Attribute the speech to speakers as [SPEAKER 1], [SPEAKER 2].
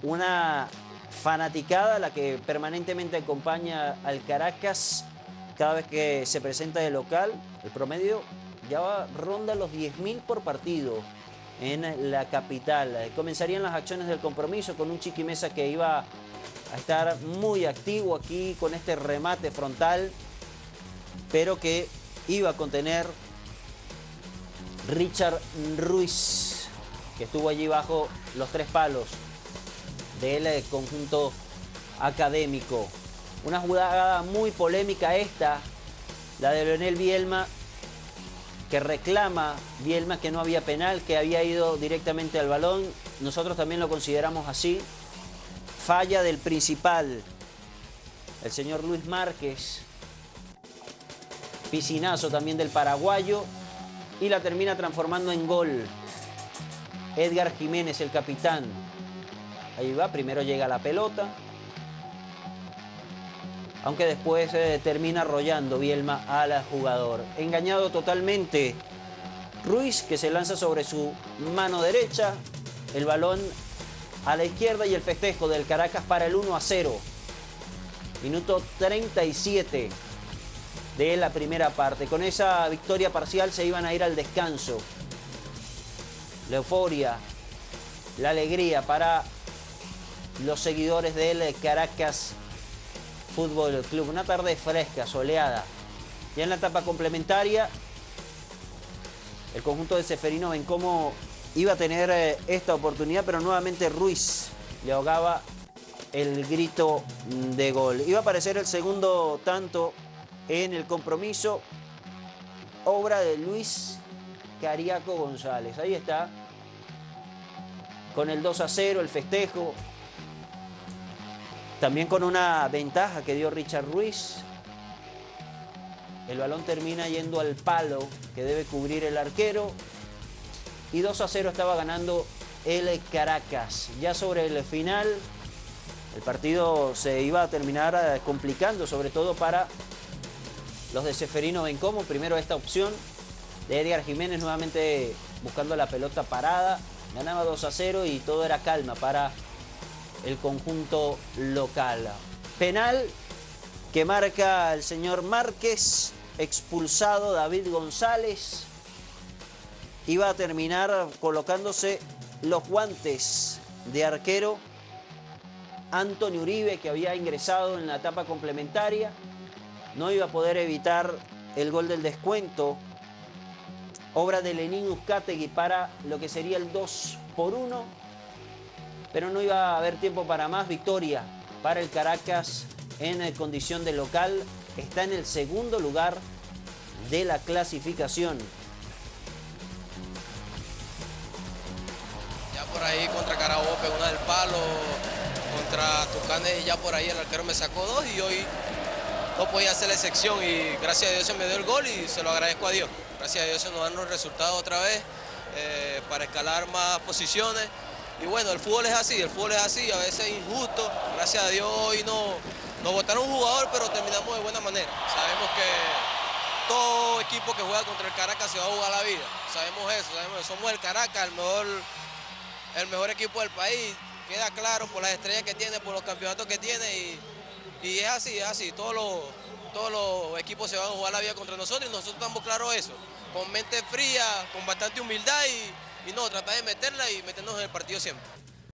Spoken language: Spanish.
[SPEAKER 1] una fanaticada la que permanentemente acompaña al Caracas cada vez que se presenta de local. El promedio ya ronda los 10.000 por partido en la capital. Comenzarían las acciones del compromiso con un Chiqui Meza que iba a estar muy activo aquí con este remate frontal, pero que iba a contener Richard Ruiz, que estuvo allí bajo los 3 palos del conjunto académico. Una jugada muy polémica esta, la de Leonel Bielma, que reclama Bielma que no había penal, que había ido directamente al balón. Nosotros también lo consideramos así. Falla del principal, el señor Luis Márquez. Piscinazo también del paraguayo. Y la termina transformando en gol Edgar Jiménez, el capitán. Ahí va, primero llega la pelota, aunque después termina arrollando Bielma al jugador. Engañado totalmente Ruiz, que se lanza sobre su mano derecha. El balón a la izquierda y el festejo del Caracas para el 1-0. Minuto 37 de la primera parte. Con esa victoria parcial se iban a ir al descanso. La euforia, la alegría para los seguidores del Caracas Fútbol Club. Una tarde fresca, soleada. Ya en la etapa complementaria, el conjunto de Ceferino Bencomo iba a tener esta oportunidad, pero nuevamente Ruiz le ahogaba el grito de gol. Iba a aparecer el segundo tanto en el compromiso, obra de Luis Cariaco González. Ahí está, con el 2-0, el festejo. También con una ventaja que dio Richard Ruiz. El balón termina yendo al palo que debe cubrir el arquero. Y 2-0 estaba ganando el Caracas. Ya sobre el final, el partido se iba a terminar complicando, sobre todo para los de Ceferino Bencomo. Primero esta opción de Edgar Jiménez, nuevamente buscando la pelota parada. Ganaba 2-0 y todo era calma para el conjunto local. Penal que marca el señor Márquez, expulsado David González. Iba a terminar colocándose los guantes de arquero Anthony Uribe, que había ingresado en la etapa complementaria. No iba a poder evitar el gol del descuento, obra de Lenín Uzcategui, para lo que sería el 2-1. Pero no iba a haber tiempo para más. Victoria para el Caracas en condición de local. Está en el segundo lugar de la clasificación.
[SPEAKER 2] Ya por ahí contra Carabobo pegó una del palo, contra Tucanes ya por ahí el arquero me sacó 2 y hoy no podía hacer la excepción y gracias a Dios se me dio el gol y se lo agradezco a Dios. Gracias a Dios se nos dan los resultados otra vez para escalar más posiciones. Y bueno, el fútbol es así, a veces es injusto. Gracias a Dios hoy nos botaron un jugador, pero terminamos de buena manera. Sabemos que todo equipo que juega contra el Caracas se va a jugar la vida. Sabemos eso, somos el Caracas, el mejor equipo del país. Queda claro por las estrellas que tiene, por los campeonatos que tiene y es así. Todos los equipos se van a jugar la vida contra nosotros y nosotros estamos claros eso. Con mente fría, con bastante humildad y no, tratar de meterla y meternos en el partido siempre.